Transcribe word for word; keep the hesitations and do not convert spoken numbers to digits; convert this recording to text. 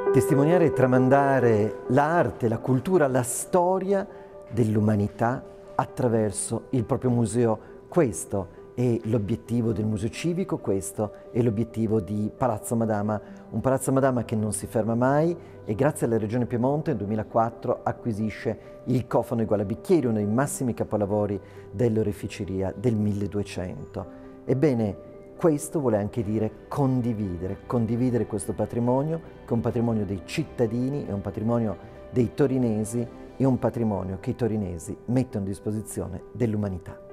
Testimoniare e tramandare l'arte, la cultura, la storia dell'umanità attraverso il proprio museo. Questo è l'obiettivo del Museo Civico, questo è l'obiettivo di Palazzo Madama, un Palazzo Madama che non si ferma mai e grazie alla Regione Piemonte nel duemilaquattro acquisisce il cofano Igualabicchieri, uno dei massimi capolavori dell'oreficeria del milleduecento. Ebbene, questo vuole anche dire condividere, condividere questo patrimonio, che è un patrimonio dei cittadini, è un patrimonio dei torinesi, è un patrimonio che i torinesi mettono a disposizione dell'umanità.